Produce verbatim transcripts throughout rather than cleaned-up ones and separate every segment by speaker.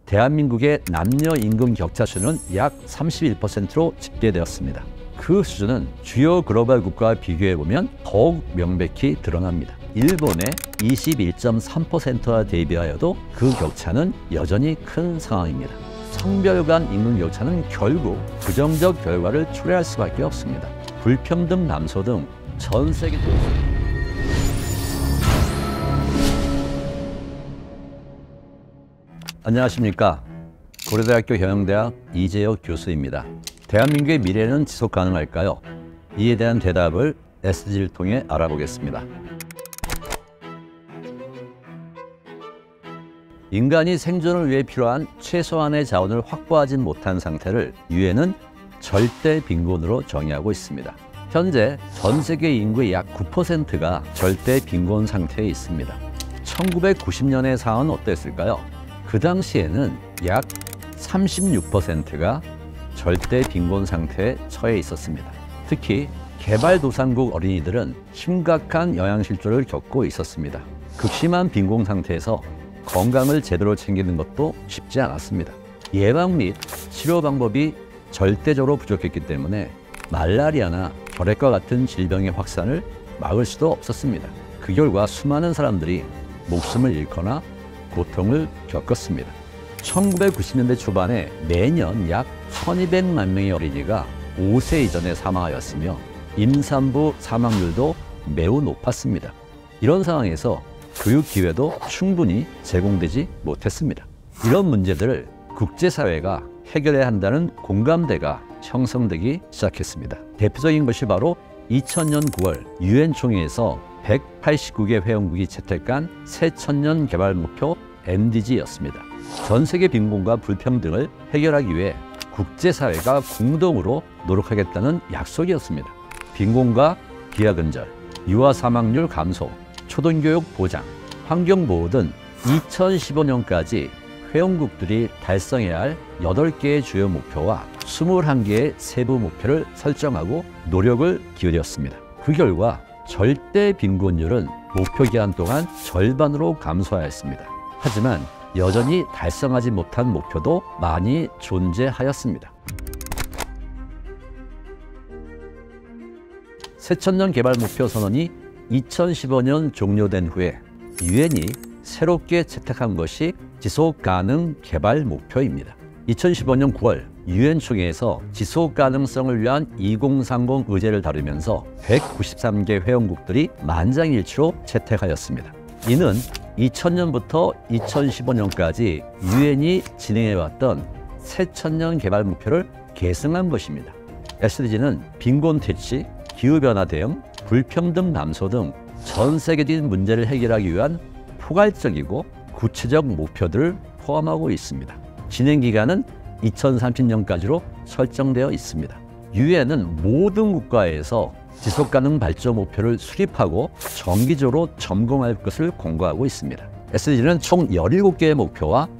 Speaker 1: 대한민국의 남녀 임금 격차 수는 약 삼십일 퍼센트로 집계되었습니다. 그 수준은 주요 글로벌 국가와 비교해보면 더욱 명백히 드러납니다. 일본의 이십일 점 삼 퍼센트와 대비하여도 그 격차는 여전히 큰 상황입니다. 성별 간 임금 격차는 결국 부정적 결과를 초래할 수밖에 없습니다. 불평등 감소 등 전 세계 안녕하십니까. 고려대학교 경영대학 이재혁 교수입니다. 대한민국의 미래는 지속 가능할까요? 이에 대한 대답을 에스디지를 통해 알아보겠습니다. 인간이 생존을 위해 필요한 최소한의 자원을 확보하지 못한 상태를 유엔은 절대 빈곤으로 정의하고 있습니다. 현재 전 세계 인구의 약 구 퍼센트가 절대 빈곤 상태에 있습니다. 천구백구십 년의 상황은 어땠을까요? 그 당시에는 약 삼십육 퍼센트가 절대 빈곤 상태에 처해 있었습니다. 특히 개발도상국 어린이들은 심각한 영양실조를 겪고 있었습니다. 극심한 빈곤 상태에서 건강을 제대로 챙기는 것도 쉽지 않았습니다. 예방 및 치료 방법이 절대적으로 부족했기 때문에 말라리아나 결핵과 같은 질병의 확산을 막을 수도 없었습니다. 그 결과 수많은 사람들이 목숨을 잃거나 고통을 겪었습니다. 천구백구십 년대 초반에 매년 약 천이백만 명의 어린이가 오 세 이전에 사망하였으며 임산부 사망률도 매우 높았습니다. 이런 상황에서 교육 기회도 충분히 제공되지 못했습니다. 이런 문제들을 국제사회가 해결해야 한다는 공감대가 형성되기 시작했습니다. 대표적인 것이 바로 이천 년 구월 유엔 총회에서 백팔십구 개 회원국이 채택한 새천년 개발 목표 엠디지였습니다. 전 세계 빈곤과 불평등을 해결하기 위해 국제사회가 공동으로 노력하겠다는 약속이었습니다. 빈곤과 기아근절, 유아 사망률 감소, 초등교육 보장, 환경보호 등 이천십오 년까지 회원국들이 달성해야 할 여덟 개의 주요 목표와 이십일 개의 세부 목표를 설정하고 노력을 기울였습니다. 그 결과 절대 빈곤율은 목표 기한 동안 절반으로 감소하였습니다. 하지만 여전히 달성하지 못한 목표도 많이 존재하였습니다. 새천년 개발 목표 선언이 이천십오 년 종료된 후에 유엔이 새롭게 채택한 것이 지속가능 개발 목표입니다. 이천십오 년 구월 유엔 총회에서 지속가능성을 위한 이천삼십 의제를 다루면서 백구십삼 개 회원국들이 만장일치로 채택하였습니다. 이는 이천 년부터 이천십오 년까지 유엔이 진행해왔던 새천년 개발 목표를 계승한 것입니다. 에스디지는 빈곤 퇴치, 기후변화 대응, 불평등 감소 등 전 세계적인 문제를 해결하기 위한 포괄적이고 구체적 목표들을 포함하고 있습니다. 진행 기간은 이천삼십 년까지로 설정되어 있습니다. 유엔은 모든 국가에서 지속가능 발전 목표를 수립하고 정기적으로 점검할 것을 권고하고 있습니다. 에스디지는 총 열일곱 개의 목표와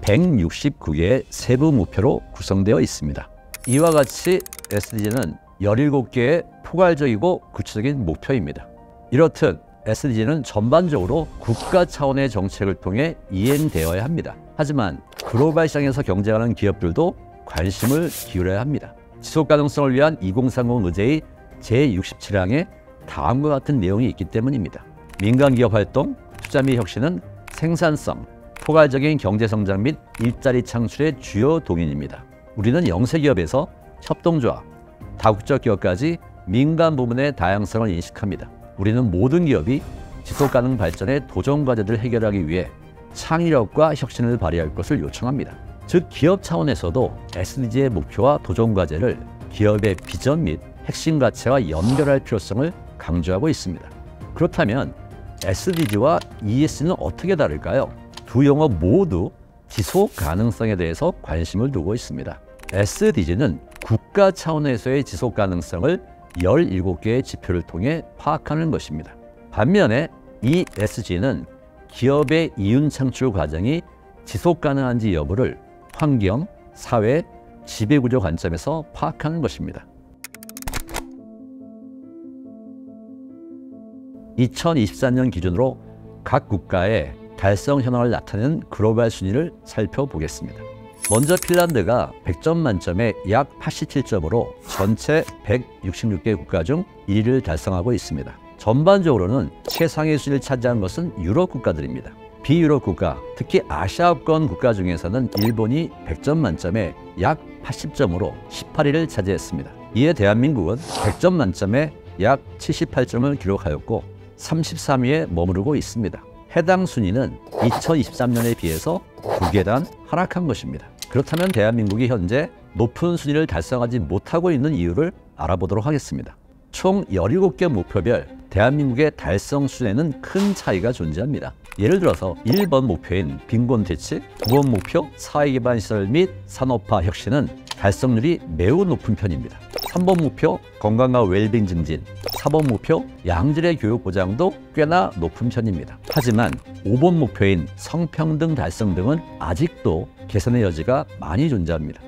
Speaker 1: 백육십구 개의 세부 목표로 구성되어 있습니다. 이와 같이 에스디지는 열일곱 개의 포괄적이고 구체적인 목표입니다. 이렇듯 에스디지는 전반적으로 국가 차원의 정책을 통해 이행되어야 합니다. 하지만 글로벌 시장에서 경쟁하는 기업들도 관심을 기울여야 합니다. 지속가능성을 위한 이천삼십 의제의 제육십칠 항에 다음과 같은 내용이 있기 때문입니다. 민간기업 활동, 투자 및 혁신은 생산성, 포괄적인 경제성장 및 일자리 창출의 주요 동인입니다. 우리는 영세기업에서 협동조합, 다국적 기업까지 민간 부문의 다양성을 인식합니다. 우리는 모든 기업이 지속가능 발전의 도전과제들을 해결하기 위해 창의력과 혁신을 발휘할 것을 요청합니다. 즉 기업 차원에서도 에스디지의 목표와 도전과제를 기업의 비전 및 핵심 가치와 연결할 필요성을 강조하고 있습니다. 그렇다면 에스디지와 이에스지는 어떻게 다를까요? 두 용어 모두 지속 가능성에 대해서 관심을 두고 있습니다. 에스디지는 국가 차원에서의 지속 가능성을 열일곱 개의 지표를 통해 파악하는 것입니다. 반면에 이에스지는 기업의 이윤 창출 과정이 지속 가능한지 여부를 환경, 사회, 지배구조 관점에서 파악하는 것입니다. 이천이십사 년 기준으로 각 국가의 달성 현황을 나타내는 글로벌 순위를 살펴보겠습니다. 먼저 핀란드가 백 점 만점에 약 팔십칠 점으로 전체 백육십육 개 국가 중 일 위를 달성하고 있습니다. 전반적으로는 최상위 순위를 차지한 것은 유럽 국가들입니다. 비유럽 국가, 특히 아시아권 국가 중에서는 일본이 백 점 만점에 약 팔십 점으로 십팔 위를 차지했습니다. 이에 대한민국은 백 점 만점에 약 칠십팔 점을 기록하였고 삼십삼 위에 머무르고 있습니다. 해당 순위는 이천이십삼 년에 비해서 두 계단 하락한 것입니다. 그렇다면 대한민국이 현재 높은 순위를 달성하지 못하고 있는 이유를 알아보도록 하겠습니다. 총 열일곱 개 목표별 대한민국의 달성 순위에는 큰 차이가 존재합니다. 예를 들어서 일 번 목표인 빈곤 퇴치, 구 번 목표 사회기반시설 및 산업화 혁신은 달성률이 매우 높은 편입니다. 삼 번 목표 건강과 웰빙 증진, 사 번 목표 양질의 교육 보장도 꽤나 높은 편입니다. 하지만 오 번 목표인 성평등 달성 등은 아직도 개선의 여지가 많이 존재합니다.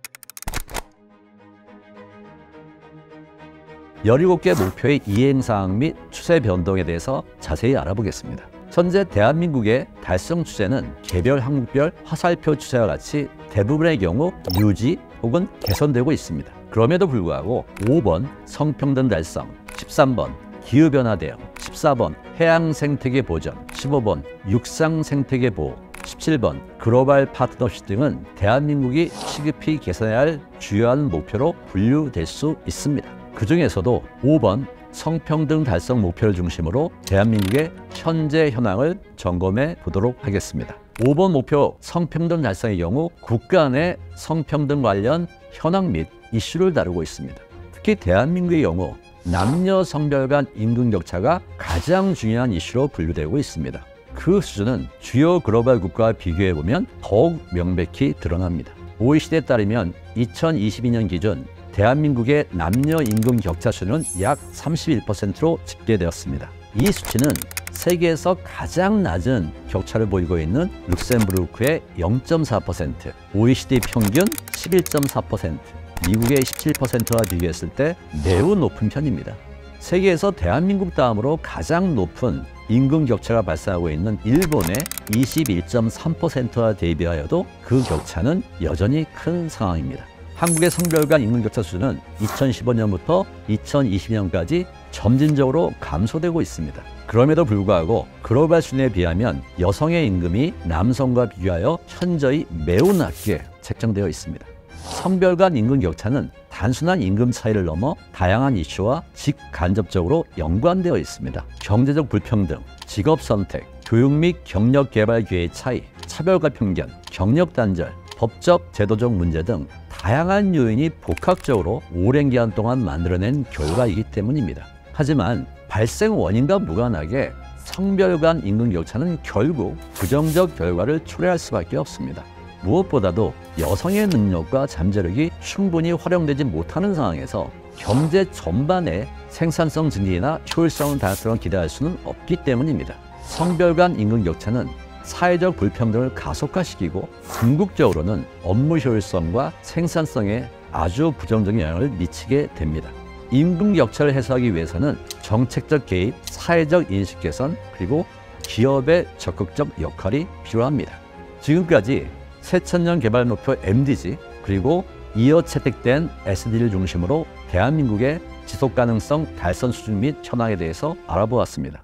Speaker 1: 열일곱 개 목표의 이행사항 및 추세 변동에 대해서 자세히 알아보겠습니다. 현재 대한민국의 달성 추세는 개별 항목별 화살표 추세와 같이 대부분의 경우 유지 혹은 개선되고 있습니다. 그럼에도 불구하고 오 번 성평등 달성, 십삼 번 기후변화 대응, 십사 번 해양 생태계 보전, 십오 번 육상 생태계 보호, 십칠 번 글로벌 파트너십 등은 대한민국이 시급히 개선해야 할 주요한 목표로 분류될 수 있습니다. 그 중에서도 오 번 성평등 달성 목표를 중심으로 대한민국의 현재 현황을 점검해 보도록 하겠습니다. 오 번 목표 성평등 달성의 경우 국가 내 성평등 관련 현황 및 이슈를 다루고 있습니다. 특히 대한민국의 경우 남녀 성별 간 임금 격차가 가장 중요한 이슈로 분류되고 있습니다. 그 수준은 주요 글로벌 국가와 비교해 보면 더욱 명백히 드러납니다. 오이시디에 따르면 이천이십이 년 기준 대한민국의 남녀 임금 격차 수는 약 삼십일 퍼센트로 집계되었습니다. 이 수치는 세계에서 가장 낮은 격차를 보이고 있는 룩셈부르크의 영 점 사 퍼센트, 오이시디 평균 십일 점 사 퍼센트, 미국의 십칠 퍼센트와 비교했을 때 매우 높은 편입니다. 세계에서 대한민국 다음으로 가장 높은 임금 격차가 발생하고 있는 일본의 이십일 점 삼 퍼센트와 대비하여도 그 격차는 여전히 큰 상황입니다. 한국의 성별 간 임금 격차 수준은 이천십오 년부터 이천이십 년까지 점진적으로 감소되고 있습니다. 그럼에도 불구하고 글로벌 순위에 비하면 여성의 임금이 남성과 비교하여 현저히 매우 낮게 책정되어 있습니다. 성별 간 임금 격차는 단순한 임금 차이를 넘어 다양한 이슈와 직간접적으로 연관되어 있습니다. 경제적 불평등, 직업 선택, 교육 및 경력 개발 기회의 차이, 차별과 편견, 경력 단절, 법적, 제도적 문제 등 다양한 요인이 복합적으로 오랜 기간 동안 만들어낸 결과이기 때문입니다. 하지만 발생 원인과 무관하게 성별 간 임금 격차는 결국 부정적 결과를 초래할 수밖에 없습니다. 무엇보다도 여성의 능력과 잠재력이 충분히 활용되지 못하는 상황에서 경제 전반의 생산성 증진이나 효율성 달성을 기대할 수는 없기 때문입니다. 성별 간 임금 격차는 사회적 불평등을 가속화시키고 궁극적으로는 업무 효율성과 생산성에 아주 부정적인 영향을 미치게 됩니다. 임금 격차를 해소하기 위해서는 정책적 개입, 사회적 인식 개선, 그리고 기업의 적극적 역할이 필요합니다. 지금까지 새천년 개발 목표 엠디지 그리고 이어 채택된 에스디지를 중심으로 대한민국의 지속가능성 달성 수준 및 현황에 대해서 알아보았습니다.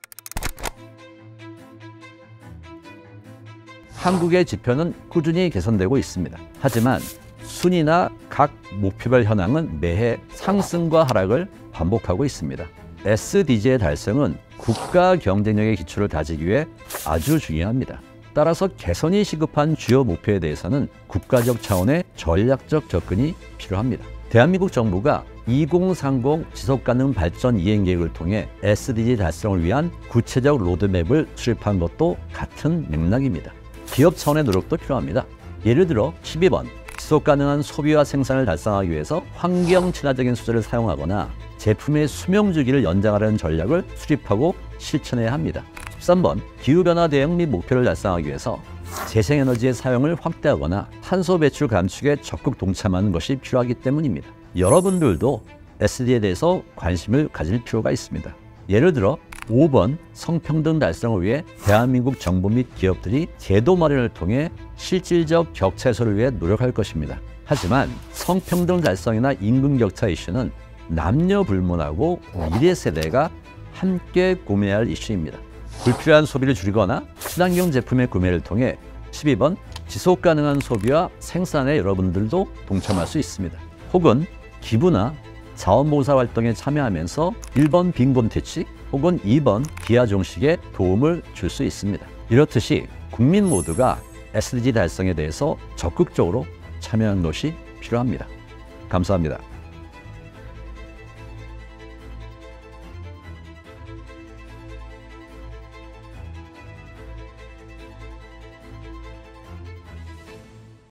Speaker 1: 한국의 지표는 꾸준히 개선되고 있습니다. 하지만 순위나 각 목표별 현황은 매해 상승과 하락을 반복하고 있습니다. 에스디지의 달성은 국가 경쟁력의 기초를 다지기 위해 아주 중요합니다. 따라서 개선이 시급한 주요 목표에 대해서는 국가적 차원의 전략적 접근이 필요합니다. 대한민국 정부가 이공삼공 지속가능 발전 이행계획을 통해 에스디지 달성을 위한 구체적 로드맵을 수립한 것도 같은 맥락입니다. 기업 차원의 노력도 필요합니다. 예를 들어 십이 번 지속가능한 소비와 생산을 달성하기 위해서 환경 친화적인 소재를 사용하거나 제품의 수명주기를 연장하려는 전략을 수립하고 실천해야 합니다. 십삼 번 기후변화 대응 및 목표를 달성하기 위해서 재생에너지의 사용을 확대하거나 탄소 배출 감축에 적극 동참하는 것이 필요하기 때문입니다. 여러분들도 에스디지에 대해서 관심을 가질 필요가 있습니다. 예를 들어 오 번 성평등 달성을 위해 대한민국 정부 및 기업들이 제도 마련을 통해 실질적 격차 해소를 위해 노력할 것입니다. 하지만 성평등 달성이나 임금 격차 이슈는 남녀 불문하고 미래 세대가 함께 고민해야 할 이슈입니다. 불필요한 소비를 줄이거나 친환경 제품의 구매를 통해 십이 번 지속 가능한 소비와 생산에 여러분들도 동참할 수 있습니다. 혹은 기부나 자원봉사 활동에 참여하면서 일 번 빈곤 퇴치 혹은 이 번 기아 종식에 도움을 줄 수 있습니다. 이렇듯이 국민 모두가 에스디지 달성에 대해서 적극적으로 참여하는 것이 필요합니다. 감사합니다.